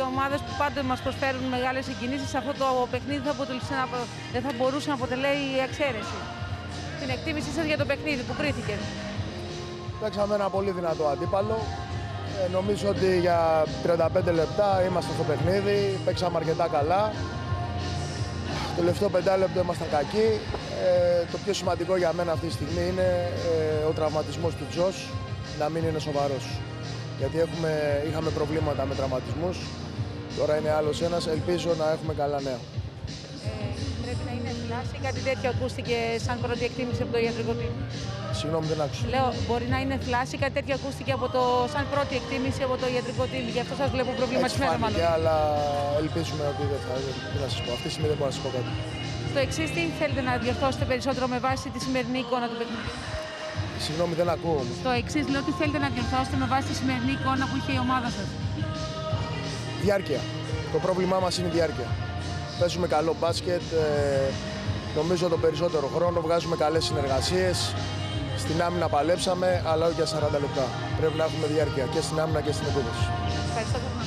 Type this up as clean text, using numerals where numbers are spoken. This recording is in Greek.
ομάδες που πάντοτε μας προσφέρουν μεγάλες συγκινήσεις, αυτό το παιχνίδι δεν θα μπορούσε να αποτελεί εξαίρεση. Την εκτίμησή σας για το παιχνίδι που κρίθηκε? Παίξαμε ένα πολύ δυνατό αντίπαλο. Νομίζω ότι για 35 λεπτά είμαστε στο παιχνίδι, παίξαμε αρκετά καλά. Το τελευταίο 5 λεπτό ήμασταν κακοί. Το πιο σημαντικό για μένα αυτή τη στιγμή είναι ο τραυματισμός του Τζος να μην είναι σοβαρός. Γιατί είχαμε προβλήματα με τραυματισμούς, τώρα είναι άλλος ένας, ελπίζω να έχουμε καλά νέα. Πρέπει να είναι θλάση, κάτι τέτοιο ακούστηκε σαν πρώτη εκτίμηση από το ιατρικό team? Συγγνώμη, δεν άκουσα. Λέω, μπορεί να είναι θλάση, κάτι τέτοιο ακούστηκε σαν πρώτη εκτίμηση από το ιατρικό team. Γι' αυτό σας βλέπω προβληματισμένα μάλλον. Αλλά ελπίζουμε ότι δεν θα. Τι να σας πω, αυτή τη στιγμή δεν μπορώ να σας πω κάτι. Στο εξής, τι θέλετε να διορθώσετε περισσότερο με βάση τη σημερινή εικόνα του παιχνιδιού? Συγγνώμη, δεν ακούω. Στο εξής, λέω, τι θέλετε να διορθώσετε με βάση τη σημερινή εικόνα που είχε η ομάδα σας? Διάρκεια. Το πρόβλημά μας είναι η διάρκεια. Παίζουμε καλό μπάσκετ, νομίζω το περισσότερο χρόνο, βγάζουμε καλές συνεργασίες. Στην άμυνα παλέψαμε, αλλά όχι για 40 λεπτά. Πρέπει να έχουμε διάρκεια και στην άμυνα και στην επίδοση. Ευχαριστώ.